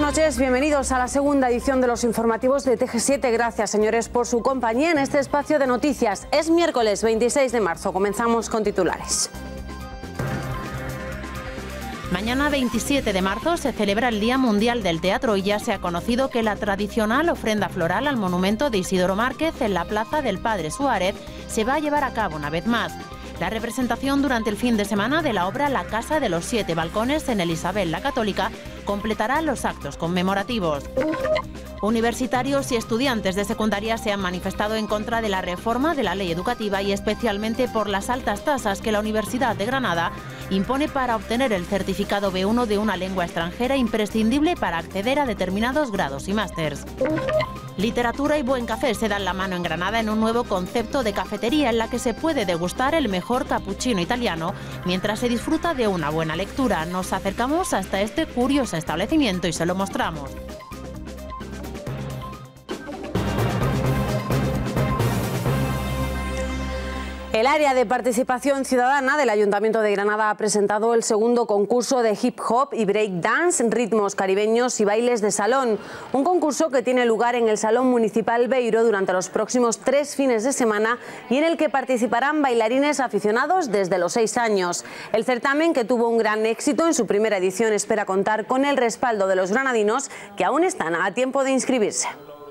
noches, bienvenidos a la segunda edición de los informativos de TG7. Gracias, señores, por su compañía en este espacio de noticias. Es miércoles 26 de marzo. Comenzamos con titulares. Mañana 27 de marzo se celebra el Día Mundial del Teatro y ya se ha conocido que la tradicional ofrenda floral al monumento de Isidoro Márquez en la Plaza del Padre Suárez se va a llevar a cabo una vez más. La representación durante el fin de semana de la obra La Casa de los Siete Balcones en el Isabel la Católica completará los actos conmemorativos. Universitarios y estudiantes de secundaria se han manifestado en contra de la reforma de la ley educativa y especialmente por las altas tasas que la Universidad de Granada impone para obtener el certificado B1 de una lengua extranjera imprescindible para acceder a determinados grados y másters. Literatura y buen café se dan la mano en Granada en un nuevo concepto de cafetería en la que se puede degustar el mejor cappuccino italiano mientras se disfruta de una buena lectura. Nos acercamos hasta este curioso establecimiento y se lo mostramos. El área de participación ciudadana del Ayuntamiento de Granada ha presentado el segundo concurso de hip hop y break dance, ritmos caribeños y bailes de salón. Un concurso que tiene lugar en el Salón Municipal Beiro durante los próximos 3 fines de semana y en el que participarán bailarines aficionados desde los 6 años. El certamen, que tuvo un gran éxito en su primera edición, espera contar con el respaldo de los granadinos, que aún están a tiempo de inscribirse.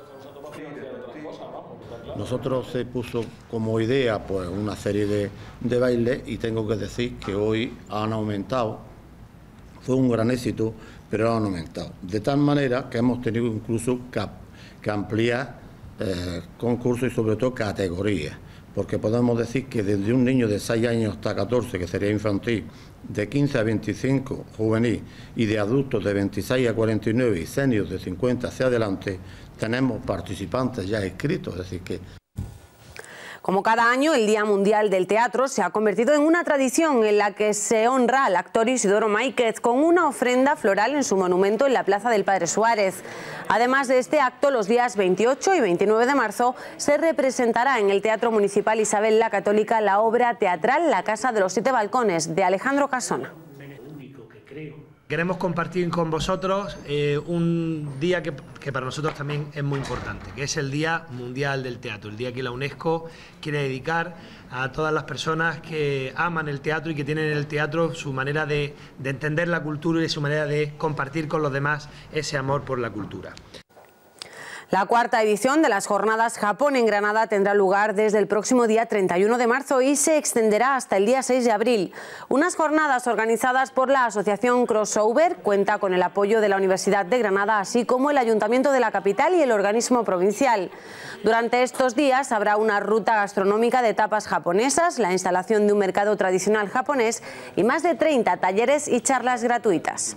Nosotros se puso como idea pues una serie de bailes y tengo que decir que hoy han aumentado. Fue un gran éxito, pero han aumentado. De tal manera que hemos tenido incluso que ampliar concursos y sobre todo categorías. Porque podemos decir que desde un niño de 6 años hasta 14, que sería infantil, de 15 a 25 juvenil y de adultos de 26 a 49 y seniors de 50 hacia adelante, tenemos participantes ya inscritos, es decir que... Como cada año, el Día Mundial del Teatro se ha convertido en una tradición en la que se honra al actor Isidoro Márquez con una ofrenda floral en su monumento en la Plaza del Padre Suárez. Además de este acto, los días 28 y 29 de marzo se representará en el Teatro Municipal Isabel la Católica la obra teatral La Casa de los Siete Balcones, de Alejandro Casona. Queremos compartir con vosotros un día que para nosotros también es muy importante, que es el Día Mundial del Teatro, el día que la UNESCO quiere dedicar a todas las personas que aman el teatro y que tienen en el teatro su manera de entender la cultura y su manera de compartir con los demás ese amor por la cultura. La cuarta edición de las jornadas Japón en Granada tendrá lugar desde el próximo día 31 de marzo y se extenderá hasta el día 6 de abril. Unas jornadas organizadas por la asociación Crossover, cuenta con el apoyo de la Universidad de Granada, así como el Ayuntamiento de la capital y el organismo provincial. Durante estos días habrá una ruta gastronómica de tapas japonesas, la instalación de un mercado tradicional japonés y más de 30 talleres y charlas gratuitas.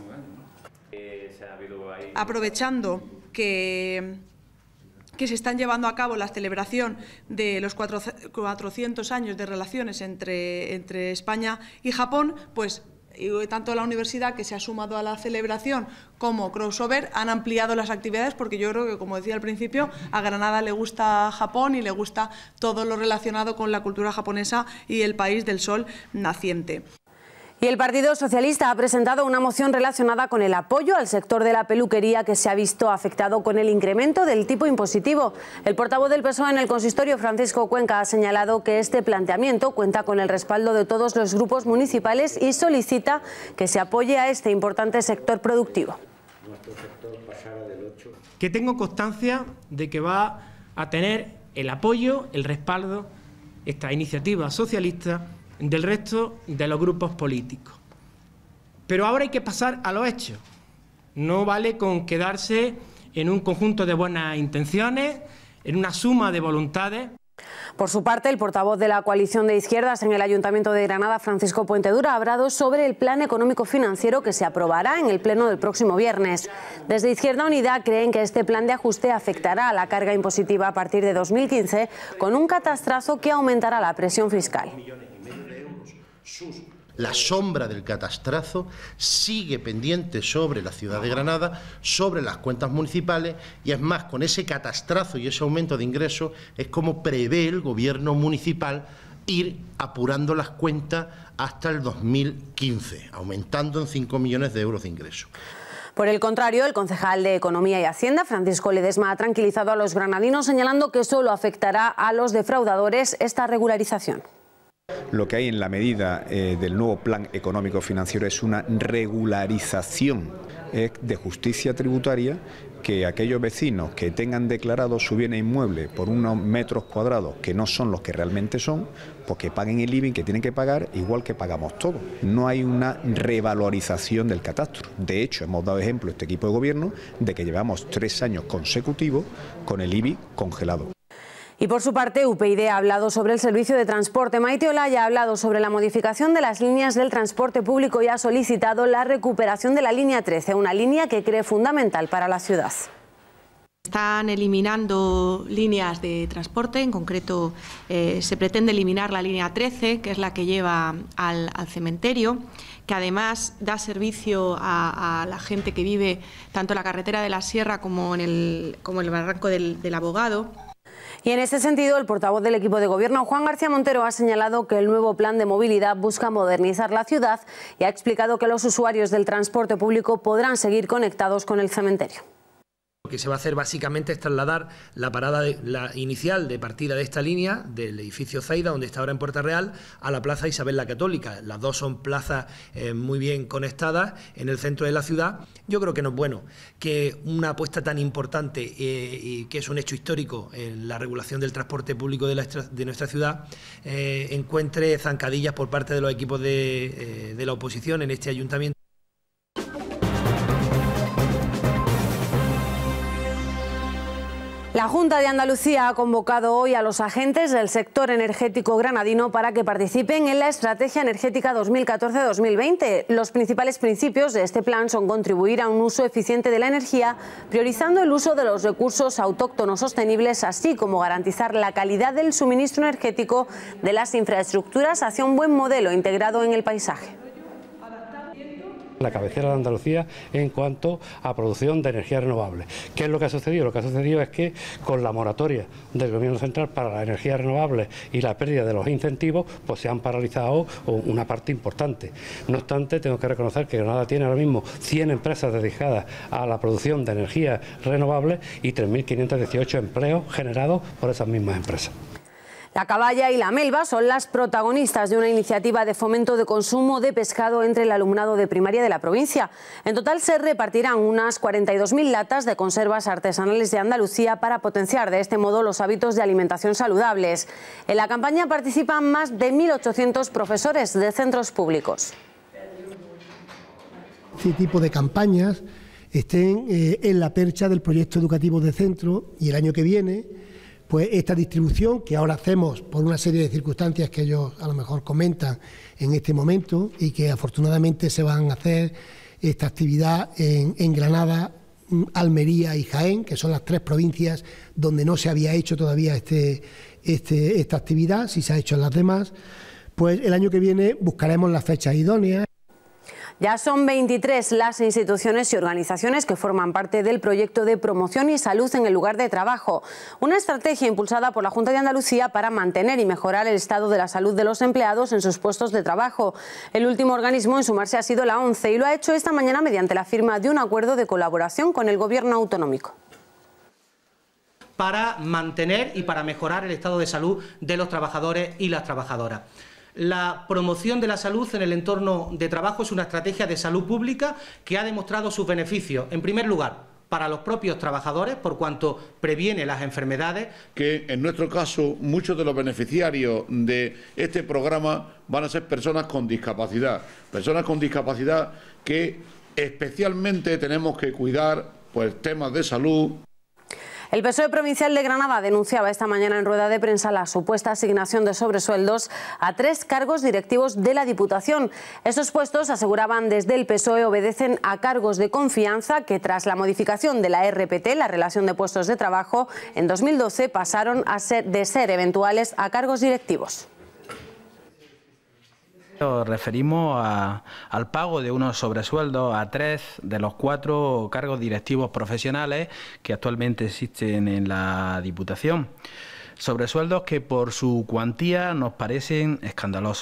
Aprovechando que se están llevando a cabo la celebración de los 400 años de relaciones entre España y Japón, pues tanto la universidad, que se ha sumado a la celebración, como Crossover han ampliado las actividades, porque yo creo que, como decía al principio, a Granada le gusta Japón y le gusta todo lo relacionado con la cultura japonesa y el país del sol naciente. Y el Partido Socialista ha presentado una moción relacionada con el apoyo al sector de la peluquería, que se ha visto afectado con el incremento del tipo impositivo. El portavoz del PSOE en el consistorio, Francisco Cuenca, ha señalado que este planteamiento cuenta con el respaldo de todos los grupos municipales y solicita que se apoye a este importante sector productivo. Que tengo constancia de que va a tener el apoyo, el respaldo, esta iniciativa socialista, del resto de los grupos políticos. Pero ahora hay que pasar a los hechos. No vale con quedarse en un conjunto de buenas intenciones, en una suma de voluntades. Por su parte, el portavoz de la coalición de izquierdas en el Ayuntamiento de Granada, Francisco Puentedura, ha hablado sobre el plan económico financiero que se aprobará en el pleno del próximo viernes. Desde Izquierda Unida creen que este plan de ajuste afectará a la carga impositiva a partir de 2015, con un catastrazo que aumentará la presión fiscal. La sombra del catastrazo sigue pendiente sobre la ciudad de Granada, sobre las cuentas municipales, y es más, con ese catastrazo y ese aumento de ingresos es como prevé el gobierno municipal ir apurando las cuentas hasta el 2015, aumentando en 5 millones de euros de ingresos. Por el contrario, el concejal de Economía y Hacienda, Francisco Ledesma, ha tranquilizado a los granadinos señalando que solo afectará a los defraudadores esta regularización. Lo que hay en la medida del nuevo plan económico financiero es una regularización de justicia tributaria, que aquellos vecinos que tengan declarado su bien inmueble por unos metros cuadrados que no son los que realmente son, pues que paguen el IBI que tienen que pagar igual que pagamos todos. No hay una revalorización del catastro. De hecho, hemos dado ejemplo este equipo de gobierno de que llevamos 3 años consecutivos con el IBI congelado. Y por su parte, UPyD ha hablado sobre el servicio de transporte. Maite Olaya ha hablado sobre la modificación de las líneas del transporte público y ha solicitado la recuperación de la línea 13, una línea que cree fundamental para la ciudad. Están eliminando líneas de transporte, en concreto se pretende eliminar la línea 13, que es la que lleva al cementerio, que además da servicio a la gente que vive tanto en la carretera de la Sierra como en el barranco del Abogado. Y en ese sentido, el portavoz del equipo de gobierno, Juan García Montero, ha señalado que el nuevo plan de movilidad busca modernizar la ciudad y ha explicado que los usuarios del transporte público podrán seguir conectados con el cementerio. Lo que se va a hacer básicamente es trasladar la parada inicial de partida de esta línea del edificio Zaida, donde está ahora en Puerta Real, a la Plaza Isabel la Católica. Las dos son plazas muy bien conectadas en el centro de la ciudad. Yo creo que no es bueno que una apuesta tan importante y que es un hecho histórico en la regulación del transporte público de nuestra ciudad encuentre zancadillas por parte de los equipos de la oposición en este ayuntamiento. La Junta de Andalucía ha convocado hoy a los agentes del sector energético granadino para que participen en la Estrategia Energética 2014-2020. Los principales principios de este plan son contribuir a un uso eficiente de la energía, priorizando el uso de los recursos autóctonos sostenibles, así como garantizar la calidad del suministro energético de las infraestructuras hacia un buen modelo integrado en el paisaje. La cabecera de Andalucía en cuanto a producción de energía renovable. ¿Qué es lo que ha sucedido? Lo que ha sucedido es que con la moratoria del Gobierno central para la energía renovable y la pérdida de los incentivos, pues se han paralizado una parte importante. No obstante, tengo que reconocer que Granada tiene ahora mismo 100 empresas dedicadas a la producción de energía renovable y 3.518 empleos generados por esas mismas empresas. La caballa y la melva son las protagonistas de una iniciativa de fomento de consumo de pescado entre el alumnado de primaria de la provincia. En total se repartirán unas 42.000 latas de conservas artesanales de Andalucía para potenciar de este modo los hábitos de alimentación saludables. En la campaña participan más de 1.800 profesores de centros públicos. Este tipo de campañas estén en la percha del proyecto educativo de centro y el año que viene, pues esta distribución que ahora hacemos por una serie de circunstancias que ellos a lo mejor comentan en este momento y que afortunadamente se van a hacer esta actividad en Granada, Almería y Jaén, que son las 3 provincias donde no se había hecho todavía esta actividad, si se ha hecho en las demás, pues el año que viene buscaremos las fechas idóneas. Ya son 23 las instituciones y organizaciones que forman parte del proyecto de promoción y salud en el lugar de trabajo, una estrategia impulsada por la Junta de Andalucía para mantener y mejorar el estado de la salud de los empleados en sus puestos de trabajo. El último organismo en sumarse ha sido la ONCE y lo ha hecho esta mañana mediante la firma de un acuerdo de colaboración con el Gobierno autonómico. Para mantener y para mejorar el estado de salud de los trabajadores y las trabajadoras. La promoción de la salud en el entorno de trabajo es una estrategia de salud pública que ha demostrado sus beneficios, en primer lugar, para los propios trabajadores, por cuanto previene las enfermedades. Que en nuestro caso, muchos de los beneficiarios de este programa van a ser personas con discapacidad que especialmente tenemos que cuidar, pues, temas de salud. El PSOE provincial de Granada denunciaba esta mañana en rueda de prensa la supuesta asignación de sobresueldos a 3 cargos directivos de la Diputación. Estos puestos, aseguraban desde el PSOE, obedecen a cargos de confianza que tras la modificación de la RPT, la relación de puestos de trabajo, en 2012 pasaron de ser eventuales a cargos directivos. Nos referimos al pago de unos sobresueldos a 3 de los 4 cargos directivos profesionales que actualmente existen en la Diputación. Sobresueldos que por su cuantía nos parecen escandalosos.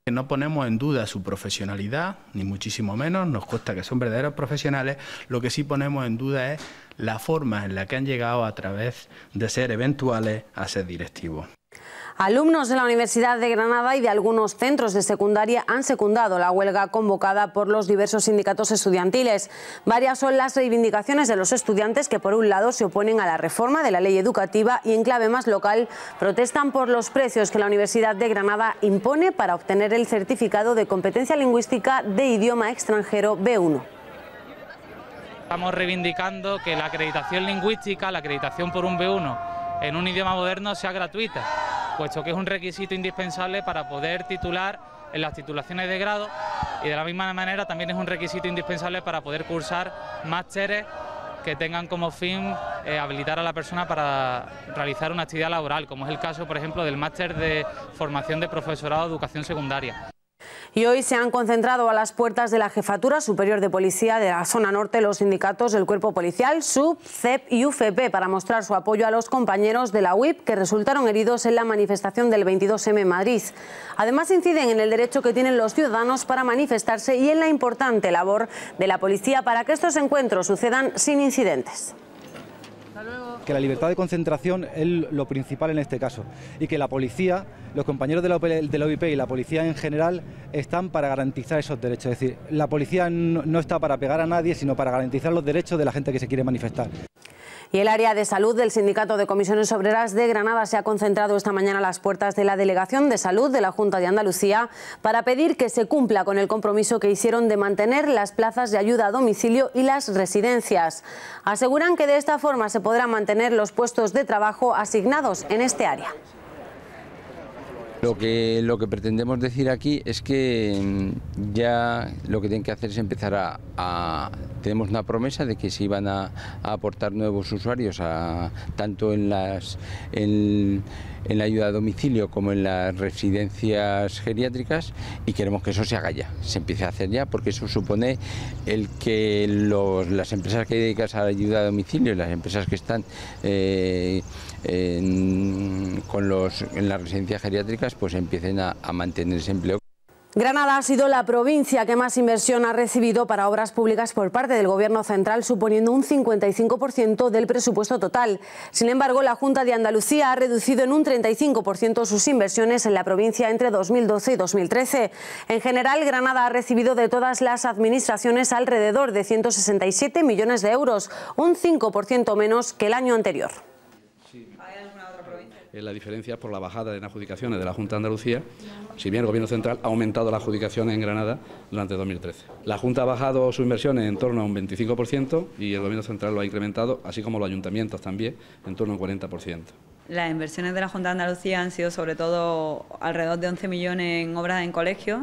No ponemos en duda su profesionalidad, ni muchísimo menos, nos consta que son verdaderos profesionales. Lo que sí ponemos en duda es la forma en la que han llegado a través de ser eventuales a ser directivos. Alumnos de la Universidad de Granada y de algunos centros de secundaria han secundado la huelga convocada por los diversos sindicatos estudiantiles. Varias son las reivindicaciones de los estudiantes que, por un lado, se oponen a la reforma de la ley educativa y, en clave más local, protestan por los precios que la Universidad de Granada impone para obtener el certificado de competencia lingüística de idioma extranjero B1. Estamos reivindicando que la acreditación lingüística, la acreditación por un B1 en un idioma moderno sea gratuita, puesto que es un requisito indispensable para poder titular en las titulaciones de grado, y de la misma manera también es un requisito indispensable para poder cursar másteres que tengan como fin habilitar a la persona para realizar una actividad laboral, como es el caso, por ejemplo, del máster de formación de profesorado de educación secundaria. Y hoy se han concentrado a las puertas de la Jefatura Superior de Policía de la Zona Norte los sindicatos del Cuerpo Policial, SUB, CEP y UFP para mostrar su apoyo a los compañeros de la UIP que resultaron heridos en la manifestación del 22M en Madrid. Además, inciden en el derecho que tienen los ciudadanos para manifestarse y en la importante labor de la policía para que estos encuentros sucedan sin incidentes. Que la libertad de concentración es lo principal en este caso y que la policía, los compañeros de la OIP y la policía en general están para garantizar esos derechos. Es decir, la policía no está para pegar a nadie, sino para garantizar los derechos de la gente que se quiere manifestar. Y el área de salud del Sindicato de Comisiones Obreras de Granada se ha concentrado esta mañana a las puertas de la Delegación de Salud de la Junta de Andalucía para pedir que se cumpla con el compromiso que hicieron de mantener las plazas de ayuda a domicilio y las residencias. Aseguran que de esta forma se podrán mantener los puestos de trabajo asignados en este área. Lo que pretendemos decir aquí es que ya lo que tienen que hacer es empezar tenemos una promesa de que se iban a aportar nuevos usuarios tanto en la ayuda a domicilio como en las residencias geriátricas, y queremos que eso se haga ya, se empiece a hacer ya, porque eso supone el que las empresas que dedican a la ayuda a domicilio y las empresas que están en las residencias geriátricas pues empiecen a mantener ese empleo. Granada ha sido la provincia que más inversión ha recibido para obras públicas por parte del Gobierno central, suponiendo un 55% del presupuesto total. Sin embargo, la Junta de Andalucía ha reducido en un 35% sus inversiones en la provincia entre 2012 y 2013. En general, Granada ha recibido de todas las administraciones alrededor de 167 millones de euros, un 5% menos que el año anterior. La diferencia es por la bajada en adjudicaciones de la Junta de Andalucía, si bien el Gobierno central ha aumentado las adjudicaciones en Granada durante 2013. La Junta ha bajado sus inversiones en torno a un 25% y el Gobierno central lo ha incrementado, así como los ayuntamientos también, en torno a un 40%. Las inversiones de la Junta de Andalucía han sido sobre todo alrededor de 11 millones en obras en colegios.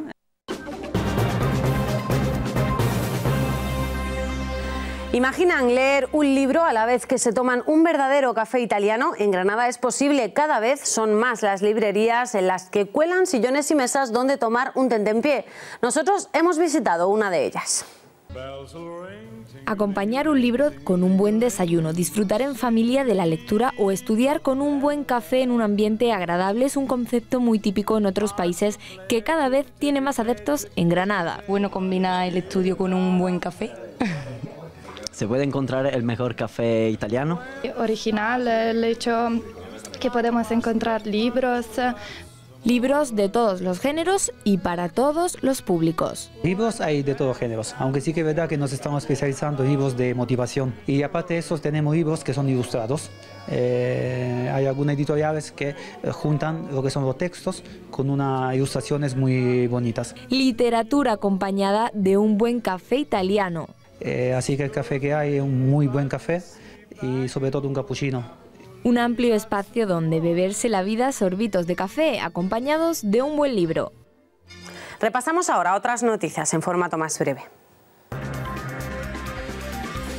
¿Imaginan leer un libro a la vez que se toman un verdadero café italiano? En Granada es posible, cada vez son más las librerías en las que cuelan sillones y mesas donde tomar un tentempié. Nosotros hemos visitado una de ellas. Acompañar un libro con un buen desayuno, disfrutar en familia de la lectura o estudiar con un buen café en un ambiente agradable es un concepto muy típico en otros países que cada vez tiene más adeptos en Granada. Bueno, combina el estudio con un buen café. ¿Se puede encontrar el mejor café italiano? Original, el hecho que podemos encontrar libros. Libros de todos los géneros y para todos los públicos. Libros hay de todos géneros, aunque sí que es verdad que nos estamos especializando en libros de motivación. Y aparte de eso tenemos libros que son ilustrados. Hay algunas editoriales que juntan lo que son los textos con unas ilustraciones muy bonitas. Literatura acompañada de un buen café italiano. Así que el café que hay es un muy buen café y sobre todo un cappuccino. Un amplio espacio donde beberse la vida a sorbitos de café acompañados de un buen libro. Repasamos ahora otras noticias en formato más breve.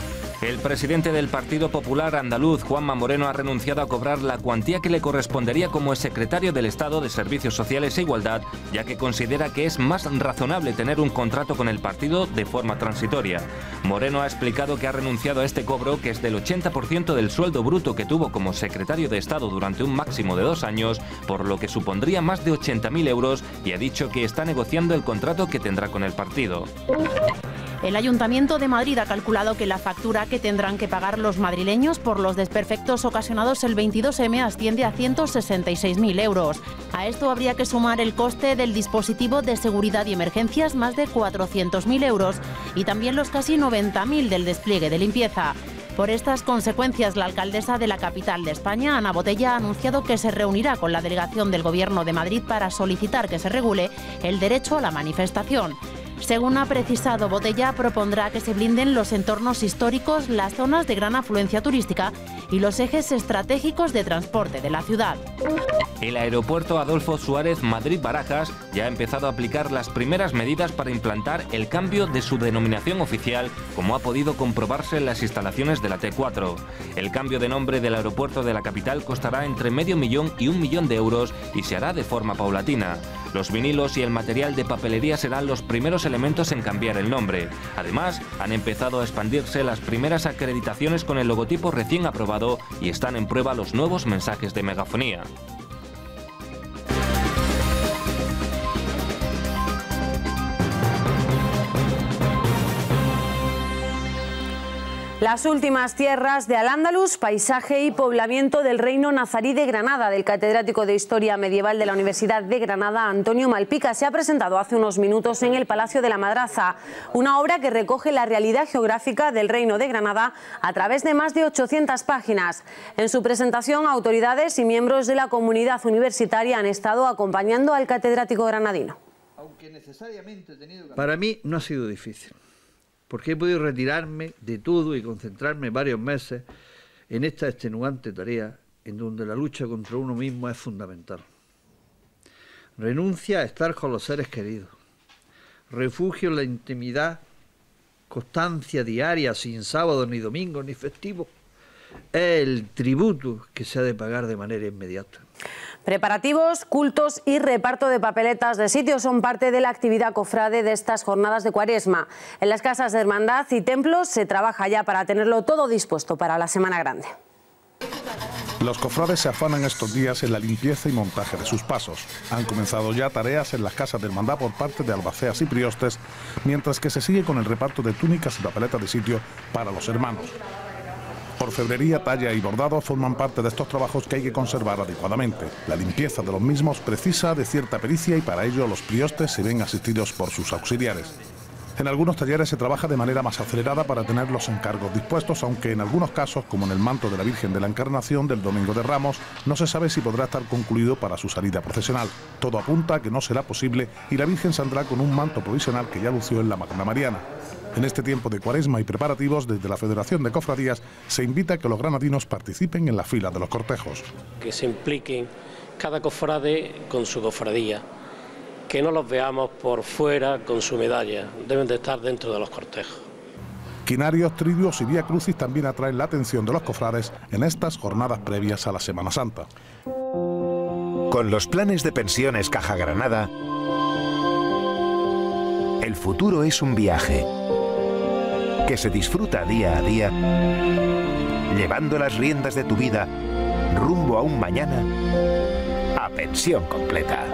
El presidente del Partido Popular andaluz, Juanma Moreno, ha renunciado a cobrar la cuantía que le correspondería como secretario del Estado de Servicios Sociales e Igualdad, ya que considera que es más razonable tener un contrato con el partido de forma transitoria. Moreno ha explicado que ha renunciado a este cobro, que es del 80% del sueldo bruto que tuvo como secretario de Estado durante un máximo de 2 años, por lo que supondría más de 80.000 euros, y ha dicho que está negociando el contrato que tendrá con el partido. El Ayuntamiento de Madrid ha calculado que la factura que tendrán que pagar los madrileños por los desperfectos ocasionados el 22M asciende a 166.000 euros. A esto habría que sumar el coste del dispositivo de seguridad y emergencias, más de 400.000 euros, y también los casi 90.000 del despliegue de limpieza. Por estas consecuencias, la alcaldesa de la capital de España, Ana Botella, ha anunciado que se reunirá con la delegación del Gobierno de Madrid para solicitar que se regule el derecho a la manifestación. Según ha precisado Botella, propondrá que se blinden los entornos históricos, las zonas de gran afluencia turística y los ejes estratégicos de transporte de la ciudad. El aeropuerto Adolfo Suárez Madrid-Barajas ya ha empezado a aplicar las primeras medidas para implantar el cambio de su denominación oficial, como ha podido comprobarse en las instalaciones de la T4. El cambio de nombre del aeropuerto de la capital costará entre $500.000 y $1 millón y se hará de forma paulatina. Los vinilos y el material de papelería serán los primeros elementos en cambiar el nombre. Además, han empezado a expandirse las primeras acreditaciones con el logotipo recién aprobado y están en prueba los nuevos mensajes de megafonía. Las últimas tierras de Al-Ándalus, paisaje y poblamiento del Reino Nazarí de Granada, del catedrático de Historia Medieval de la Universidad de Granada, Antonio Malpica, se ha presentado hace unos minutos en el Palacio de la Madraza, una obra que recoge la realidad geográfica del Reino de Granada a través de más de 800 páginas. En su presentación, autoridades y miembros de la comunidad universitaria han estado acompañando al catedrático granadino. Para mí no ha sido difícil, porque he podido retirarme de todo y concentrarme varios meses en esta extenuante tarea en donde la lucha contra uno mismo es fundamental. Renuncia a estar con los seres queridos, refugio en la intimidad, constancia diaria sin sábados ni domingos ni festivos, es el tributo que se ha de pagar de manera inmediata. Preparativos, cultos y reparto de papeletas de sitio son parte de la actividad cofrade de estas jornadas de Cuaresma. En las casas de hermandad y templos se trabaja ya para tenerlo todo dispuesto para la Semana Grande. Los cofrades se afanan estos días en la limpieza y montaje de sus pasos. Han comenzado ya tareas en las casas de hermandad por parte de albaceas y priostes, mientras que se sigue con el reparto de túnicas y papeletas de sitio para los hermanos. Orfebrería, talla y bordado forman parte de estos trabajos que hay que conservar adecuadamente. La limpieza de los mismos precisa de cierta pericia y para ello los priostes se ven asistidos por sus auxiliares. En algunos talleres se trabaja de manera más acelerada para tener los encargos dispuestos, aunque en algunos casos, como en el manto de la Virgen de la Encarnación del Domingo de Ramos, no se sabe si podrá estar concluido para su salida procesional. Todo apunta a que no será posible y la Virgen saldrá con un manto provisional que ya lució en la Magna Mariana. En este tiempo de Cuaresma y preparativos, desde la Federación de Cofradías se invita a que los granadinos participen en la fila de los cortejos. Que se impliquen cada cofrade con su cofradía, que no los veamos por fuera con su medalla, deben de estar dentro de los cortejos. Quinarios, triduos y vía crucis también atraen la atención de los cofrades en estas jornadas previas a la Semana Santa. Con los planes de pensiones Caja Granada, el futuro es un viaje que se disfruta día a día, llevando las riendas de tu vida rumbo a un mañana a pensión completa.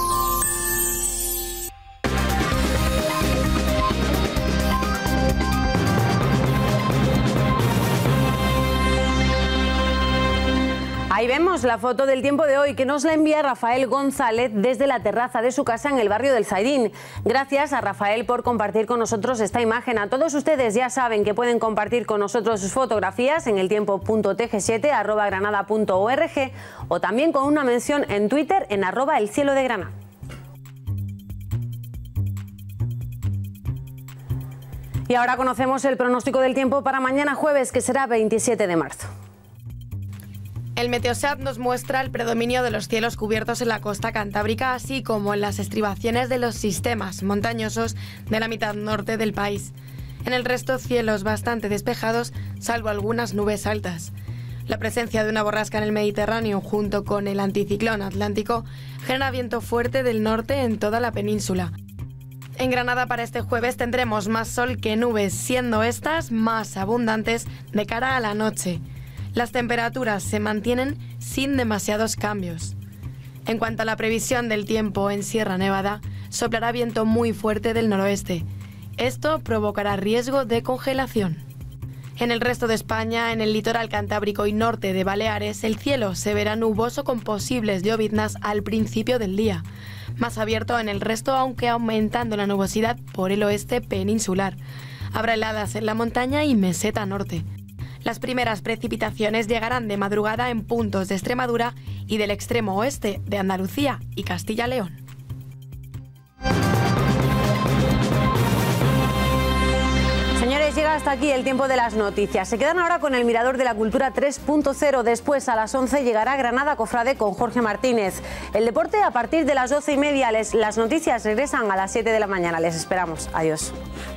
Ahí vemos la foto del tiempo de hoy que nos la envía Rafael González desde la terraza de su casa en el barrio del Zaidín. Gracias a Rafael por compartir con nosotros esta imagen. A todos ustedes ya saben que pueden compartir con nosotros sus fotografías en eltiempo.tg7@granada.org o también con una mención en Twitter en @elcielodegranada. Y ahora conocemos el pronóstico del tiempo para mañana jueves, que será 27 de marzo. El Meteosat nos muestra el predominio de los cielos cubiertos en la costa cantábrica, así como en las estribaciones de los sistemas montañosos de la mitad norte del país. En el resto, cielos bastante despejados, salvo algunas nubes altas. La presencia de una borrasca en el Mediterráneo junto con el anticiclón atlántico genera viento fuerte del norte en toda la península. En Granada para este jueves tendremos más sol que nubes, siendo estas más abundantes de cara a la noche. Las temperaturas se mantienen sin demasiados cambios. En cuanto a la previsión del tiempo en Sierra Nevada, soplará viento muy fuerte del noroeste. Esto provocará riesgo de congelación. En el resto de España, en el litoral cantábrico y norte de Baleares, el cielo se verá nuboso con posibles lloviznas al principio del día. Más abierto en el resto, aunque aumentando la nubosidad por el oeste peninsular. Habrá heladas en la montaña y meseta norte. Las primeras precipitaciones llegarán de madrugada en puntos de Extremadura y del extremo oeste de Andalucía y Castilla-León. Señores, llega hasta aquí el tiempo de las noticias. Se quedan ahora con el Mirador de la Cultura 3.0. Después, a las 11, llegará Granada Cofrade con Jorge Martínez. El deporte a partir de las 12:30. Las noticias regresan a las 7 de la mañana. Les esperamos. Adiós.